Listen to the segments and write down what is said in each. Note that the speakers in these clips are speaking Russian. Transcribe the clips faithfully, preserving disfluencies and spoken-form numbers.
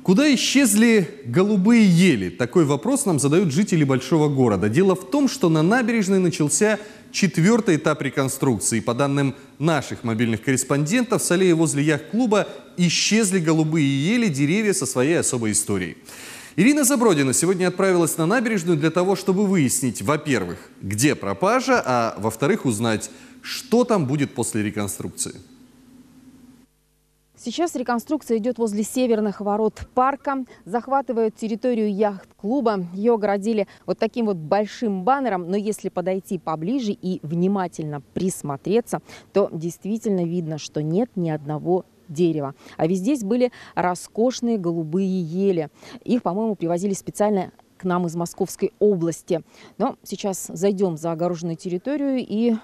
Куда исчезли голубые ели? Такой вопрос нам задают жители большого города. Дело в том, что на набережной начался четвертый этап реконструкции. По данным наших мобильных корреспондентов, с аллеи возле яхт-клуба исчезли голубые ели, деревья со своей особой историей. Ирина Забродина сегодня отправилась на набережную для того, чтобы выяснить, во-первых, где пропажа, а во-вторых, узнать, что там будет после реконструкции. Сейчас реконструкция идет возле северных ворот парка, захватывают территорию яхт-клуба. Ее огородили вот таким вот большим баннером, но если подойти поближе и внимательно присмотреться, то действительно видно, что нет ни одного дерева. А ведь здесь были роскошные голубые ели. Их, по-моему, привозили специально к нам из Московской области. Но сейчас зайдем за огороженную территорию и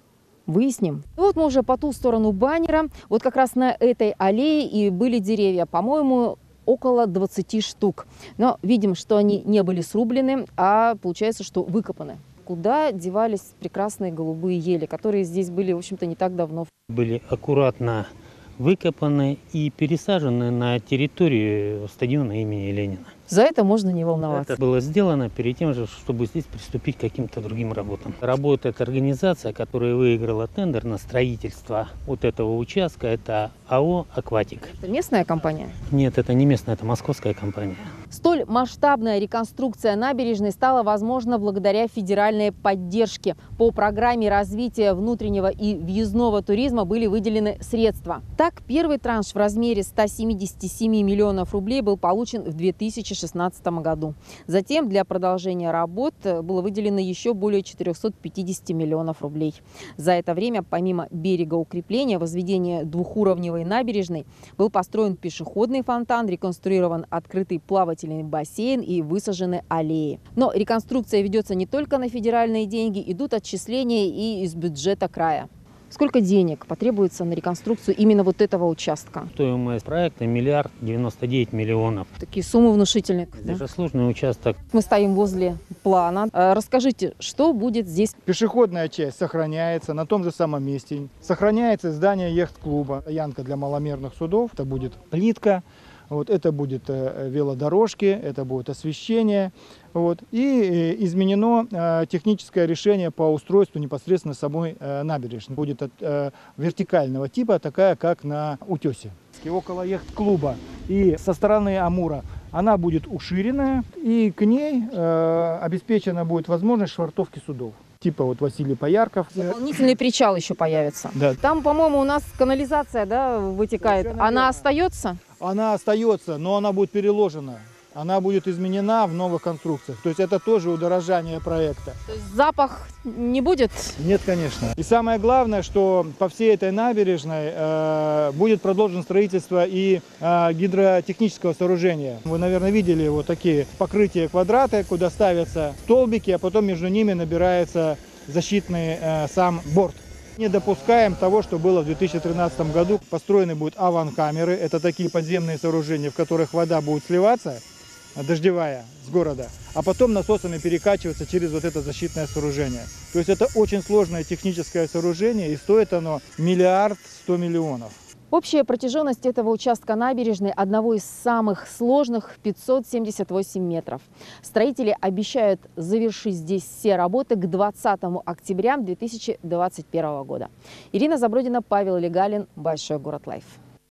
выясним. Вот мы уже по ту сторону баннера. Вот как раз на этой аллее и были деревья. По-моему, около двадцати штук. Но видим, что они не были срублены, а получается, что выкопаны. Куда девались прекрасные голубые ели, которые здесь были, в общем-то, не так давно? Были аккуратно выкопаны и пересажены на территорию стадиона имени Ленина. За это можно не волноваться. Это было сделано перед тем же, чтобы здесь приступить к каким-то другим работам. Работает организация, которая выиграла тендер на строительство вот этого участка. Это АО «Акватик». Это местная компания? Нет, это не местная, это московская компания. Столь масштабная реконструкция набережной стала возможна благодаря федеральной поддержке. По программе развития внутреннего и въездного туризма были выделены средства. Так, первый транш в размере ста семидесяти семи миллионов рублей был получен в две тысячи шестнадцатом году. Затем для продолжения работ было выделено еще более четырёхсот пятидесяти миллионов рублей. За это время, помимо берегоукрепления, возведения двухуровневой набережной, был построен пешеходный фонтан, реконструирован открытый плавательный бассейн и высажены аллеи. Но реконструкция ведется не только на федеральные деньги, идут отчисления и из бюджета края. Сколько денег потребуется на реконструкцию именно вот этого участка? Стоимость проекта миллиард девяносто девять миллионов. Такие суммы внушительные. Здесь Да? же сложный участок. Мы стоим возле плана. Расскажите, что будет здесь? Пешеходная часть сохраняется на том же самом месте. Сохраняется здание яхт-клуба. Янка для маломерных судов. Это будет плитка. Вот, это будет э, велодорожки, это будет освещение. Вот, и э, изменено э, техническое решение по устройству непосредственно самой э, набережной. Будет от, э, вертикального типа, такая как на утесе. И около яхт-клуба и со стороны Амура она будет уширенная, и к ней э, обеспечена будет возможность швартовки судов. Типа вот Василий Поярков. Дополнительный причал еще появится. Да. Там, по-моему, у нас канализация, да, вытекает. Она остается? Она остается, но она будет переложена. Она будет изменена в новых конструкциях. То есть это тоже удорожание проекта. То есть запах не будет? Нет, конечно. И самое главное, что по всей этой набережной э, будет продолжено строительство и э, гидротехнического сооружения. Вы, наверное, видели вот такие покрытия квадраты, куда ставятся столбики, а потом между ними набирается защитный э, сам борт. Не допускаем того, что было в две тысячи тринадцатом году. Построены будут аван-камеры. Это такие подземные сооружения, в которых вода будет сливаться, дождевая, с города, а потом насосами перекачиваться через вот это защитное сооружение. То есть это очень сложное техническое сооружение, и стоит оно миллиард сто миллионов. Общая протяженность этого участка набережной одного из самых сложных – пятьсот семьдесят восемь метров. Строители обещают завершить здесь все работы к двадцатому октября две тысячи двадцать первого года. Ирина Забродина, Павел Легалин, Большой город Лайф.